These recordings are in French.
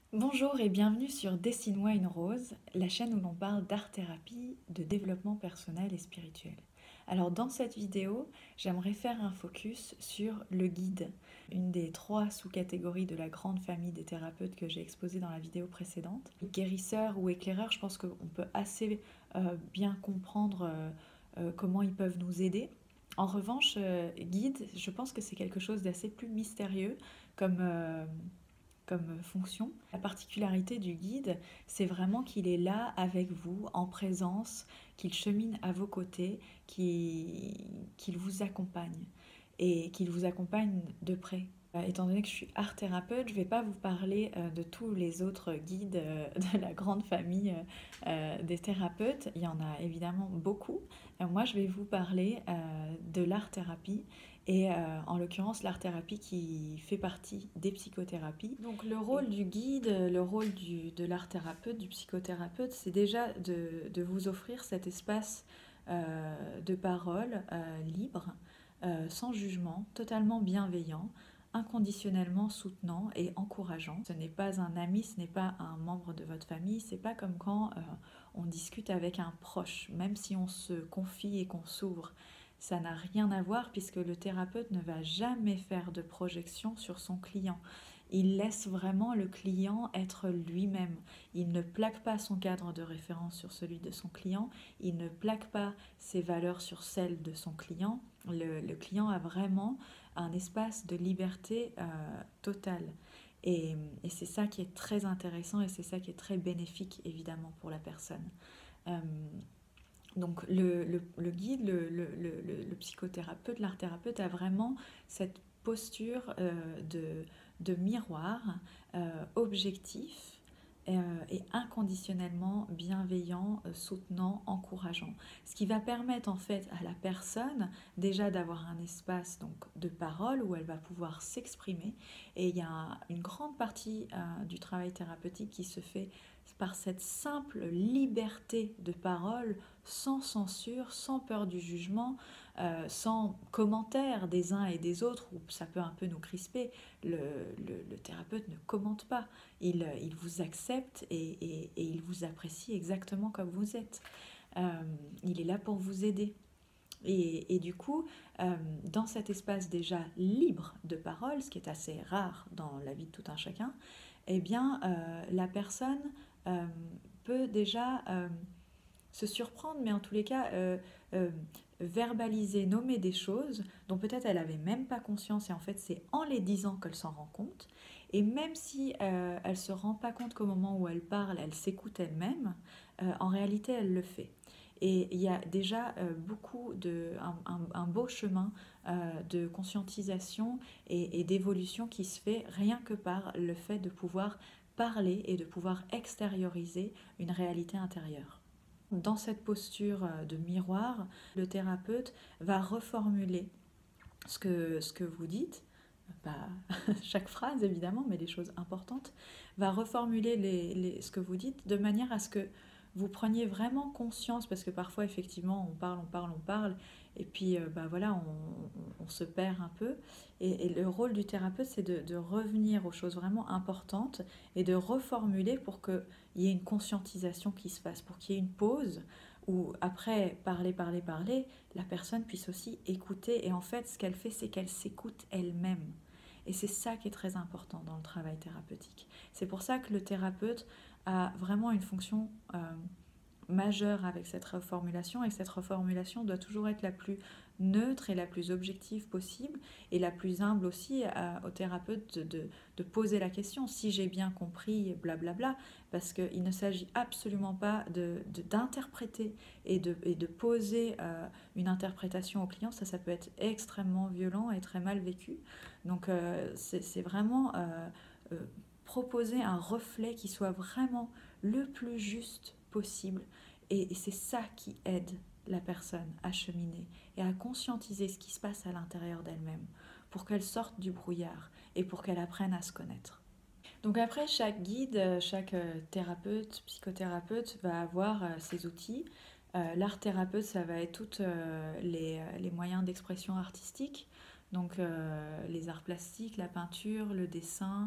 Bonjour et bienvenue sur Dessine-moi une rose, la chaîne où l'on parle d'art-thérapie, de développement personnel et spirituel. Alors dans cette vidéo, j'aimerais faire un focus sur le guide, une des trois sous-catégories de la grande famille des thérapeutes que j'ai exposée dans la vidéo précédente. Guérisseur ou éclaireur, je pense qu'on peut assez bien comprendre comment ils peuvent nous aider. En revanche, guide, je pense que c'est quelque chose d'assez plus mystérieux comme fonction. La particularité du guide, c'est vraiment qu'il est là avec vous, en présence, qu'il chemine à vos côtés, qu'il vous accompagne et qu'il vous accompagne de près. Étant donné que je suis art thérapeute, je ne vais pas vous parler de tous les autres guides de la grande famille des thérapeutes. Il y en a évidemment beaucoup. Moi, je vais vous parler de l'art thérapie et en l'occurrence l'art thérapie qui fait partie des psychothérapies. Donc le rôle du guide, le rôle de l'art thérapeute, du psychothérapeute, c'est déjà de vous offrir cet espace de parole libre, sans jugement, totalement bienveillant, inconditionnellement soutenant et encourageant. Ce n'est pas un ami, ce n'est pas un membre de votre famille, c'est pas comme quand on discute avec un proche, même si on se confie et qu'on s'ouvre. Ça n'a rien à voir puisque le thérapeute ne va jamais faire de projection sur son client. Il laisse vraiment le client être lui-même. Il ne plaque pas son cadre de référence sur celui de son client. Il ne plaque pas ses valeurs sur celles de son client. Le client a vraiment un espace de liberté totale. Et c'est ça qui est très intéressant et c'est ça qui est très bénéfique évidemment pour la personne. Euh, donc le guide, le psychothérapeute, l'art thérapeute a vraiment cette posture de miroir objectif et inconditionnellement bienveillant, soutenant, encourageant. Ce qui va permettre en fait à la personne déjà d'avoir un espace donc, de parole où elle va pouvoir s'exprimer. Et il y a une grande partie du travail thérapeutique qui se fait par cette simple liberté de parole, sans censure, sans peur du jugement, sans commentaire des uns et des autres, où ça peut un peu nous crisper. Le thérapeute ne commente pas, il vous accepte et il vous apprécie exactement comme vous êtes. Il est là pour vous aider. Et du coup, dans cet espace déjà libre de parole, ce qui est assez rare dans la vie de tout un chacun, eh bien, la personne euh, peut déjà se surprendre, mais en tous les cas, euh, verbaliser, nommer des choses dont peut-être elle n'avait même pas conscience, et en fait, c'est en les disant qu'elle s'en rend compte. Et même si elle ne se rend pas compte qu'au moment où elle parle, elle s'écoute elle-même, en réalité, elle le fait. Et il y a déjà un beau chemin de conscientisation et d'évolution qui se fait rien que par le fait de pouvoir parler et de pouvoir extérioriser une réalité intérieure. Dans cette posture de miroir, le thérapeute va reformuler ce que vous dites, pas chaque phrase évidemment, mais les choses importantes, va reformuler ce que vous dites de manière à ce que vous preniez vraiment conscience, parce que parfois effectivement on parle, et puis bah voilà, on se perd un peu. Et le rôle du thérapeute, c'est de revenir aux choses vraiment importantes et de reformuler pour qu'il y ait une conscientisation qui se fasse, pour qu'il y ait une pause où après parler, la personne puisse aussi écouter. Et en fait, ce qu'elle fait, c'est qu'elle s'écoute elle-même. Et c'est ça qui est très important dans le travail thérapeutique. C'est pour ça que le thérapeute a vraiment une fonction majeure avec cette reformulation, et cette reformulation doit toujours être la plus neutre et la plus objective possible, et la plus humble aussi au thérapeute de poser la question si j'ai bien compris, blablabla, parce qu'il ne s'agit absolument pas d'interpréter et de poser une interprétation au client. Ça peut être extrêmement violent et très mal vécu. Donc c'est vraiment euh, proposer un reflet qui soit vraiment le plus juste possible. Et c'est ça qui aide la personne à cheminer et à conscientiser ce qui se passe à l'intérieur d'elle-même pour qu'elle sorte du brouillard et pour qu'elle apprenne à se connaître. Donc après, chaque guide, chaque thérapeute, psychothérapeute va avoir ses outils. L'art thérapeute, ça va être tous les moyens d'expression artistique, donc les arts plastiques, la peinture, le dessin,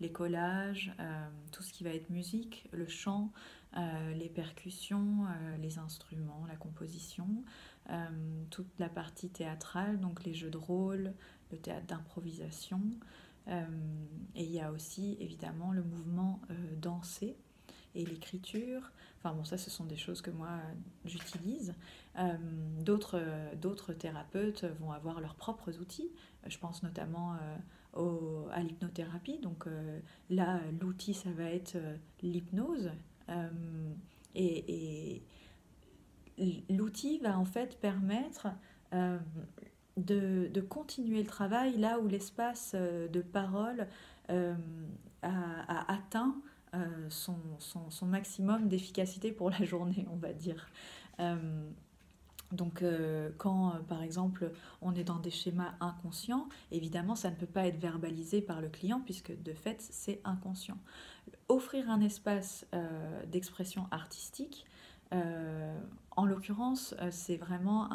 les collages, tout ce qui va être musique, le chant, les percussions, les instruments, la composition, toute la partie théâtrale, donc les jeux de rôle, le théâtre d'improvisation. Euh, et il y a aussi évidemment le mouvement dansé et l'écriture. Enfin bon, ça ce sont des choses que moi j'utilise. D'autres thérapeutes vont avoir leurs propres outils. Je pense notamment à l'hypnothérapie. Donc là, l'outil, ça va être l'hypnose. Euh, et, l'outil va en fait permettre euh, de continuer le travail là où l'espace de parole euh, a atteint son maximum d'efficacité pour la journée, on va dire. Euh, donc quand par exemple on est dans des schémas inconscients, évidemment ça ne peut pas être verbalisé par le client puisque de fait c'est inconscient. Offrir un espace d'expression artistique, euh, en l'occurrence c'est vraiment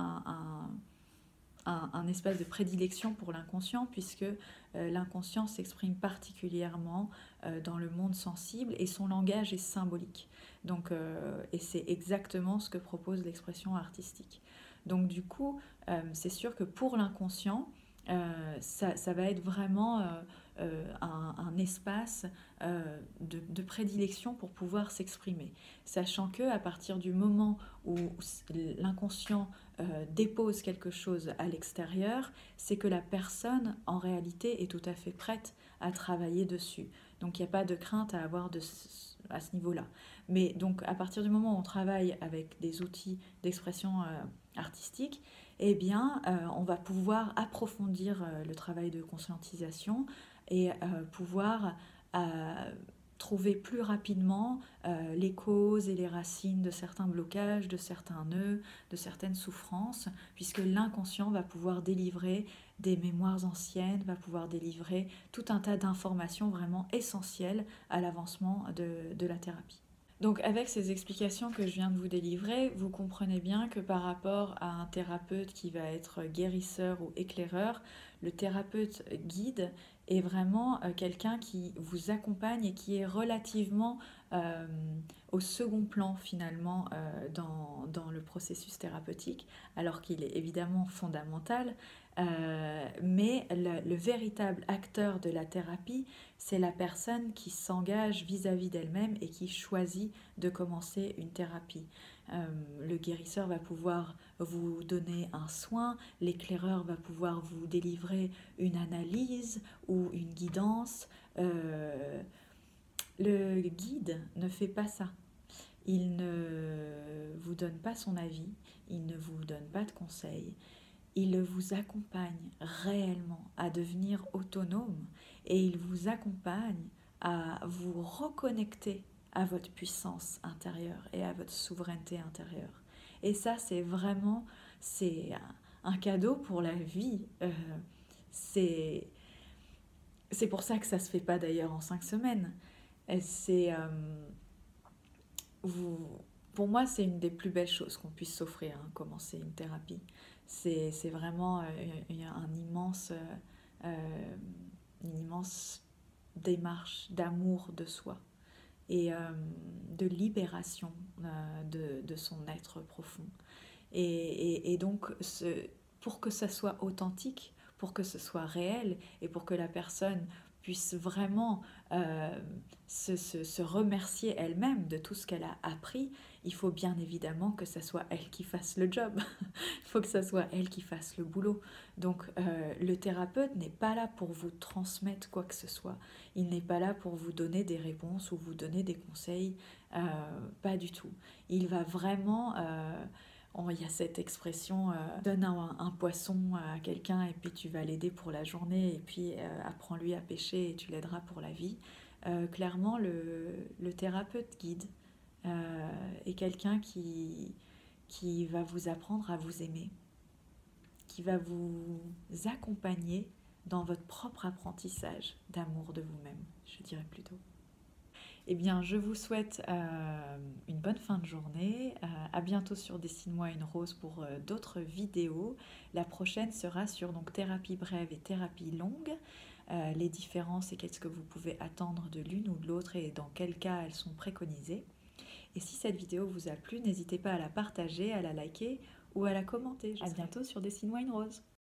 un espace de prédilection pour l'inconscient, puisque l'inconscient s'exprime particulièrement dans le monde sensible et son langage est symbolique. Donc, et c'est exactement ce que propose l'expression artistique. Donc du coup, c'est sûr que pour l'inconscient, ça va être vraiment un espace de prédilection pour pouvoir s'exprimer. Sachant que à partir du moment où l'inconscient dépose quelque chose à l'extérieur, c'est que la personne en réalité est tout à fait prête à travailler dessus. Donc il n'y a pas de crainte à avoir à ce niveau-là. Mais donc à partir du moment où on travaille avec des outils d'expression artistique, eh bien on va pouvoir approfondir le travail de conscientisation et pouvoir trouver plus rapidement les causes et les racines de certains blocages, de certains nœuds, de certaines souffrances, puisque l'inconscient va pouvoir délivrer des mémoires anciennes, va pouvoir délivrer tout un tas d'informations vraiment essentielles à l'avancement de la thérapie. Donc avec ces explications que je viens de vous délivrer, vous comprenez bien que par rapport à un thérapeute qui va être guérisseur ou éclaireur, le thérapeute guide est vraiment quelqu'un qui vous accompagne et qui est relativement euh, au second plan finalement dans le processus thérapeutique, alors qu'il est évidemment fondamental. Mais le véritable acteur de la thérapie, c'est la personne qui s'engage vis-à-vis d'elle-même et qui choisit de commencer une thérapie. Le guérisseur va pouvoir vous donner un soin, l'éclaireur va pouvoir vous délivrer une analyse ou une guidance. Le guide ne fait pas ça. Il ne vous donne pas son avis, il ne vous donne pas de conseils, il vous accompagne réellement à devenir autonome et il vous accompagne à vous reconnecter à votre puissance intérieure et à votre souveraineté intérieure. Et ça, c'est vraiment c'est un cadeau pour la vie. C'est c'est pour ça que ça se fait pas d'ailleurs en 5 semaines. C'est vous, pour moi, c'est une des plus belles choses qu'on puisse s'offrir, hein, commencer une thérapie. C'est vraiment euh, une immense démarche d'amour de soi et de libération de son être profond. Et donc, pour que ça soit authentique, pour que ce soit réel et pour que la personne puisse vraiment se remercier elle-même de tout ce qu'elle a appris, il faut bien évidemment que ce soit elle qui fasse le job. Il faut que ce soit elle qui fasse le boulot. Donc le thérapeute n'est pas là pour vous transmettre quoi que ce soit. Il n'est pas là pour vous donner des réponses ou vous donner des conseils. Pas du tout. Il va vraiment... il y a cette expression donne un poisson à quelqu'un et puis tu vas l'aider pour la journée et puis apprends-lui à pêcher et tu l'aideras pour la vie. Clairement, le thérapeute guide est quelqu'un qui va vous apprendre à vous aimer, qui va vous accompagner dans votre propre apprentissage d'amour de vous-même, je dirais plutôt. Eh bien, je vous souhaite une bonne fin de journée. À bientôt sur Dessine-moi une rose pour d'autres vidéos. La prochaine sera sur donc thérapie brève et thérapie longue. les différences et qu'est-ce que vous pouvez attendre de l'une ou de l'autre et dans quel cas elles sont préconisées. Et si cette vidéo vous a plu, n'hésitez pas à la partager, à la liker ou à la commenter. À bientôt sur Dessine-moi une rose.